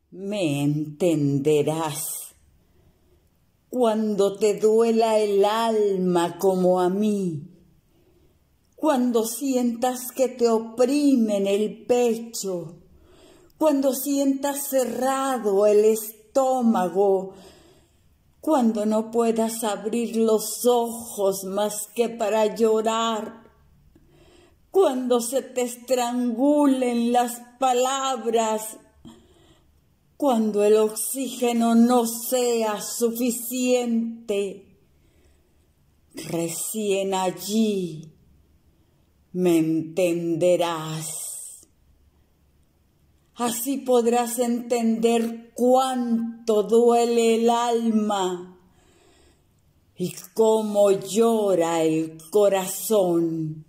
Me entenderás cuando te duela el alma como a mí, cuando sientas que te oprimen el pecho, cuando sientas cerrado el estómago, cuando no puedas abrir los ojos más que para llorar, cuando se te estrangulen las palabras, cuando el oxígeno no sea suficiente. Recién allí me entenderás. Así podrás entender cuánto duele el alma y cómo llora el corazón.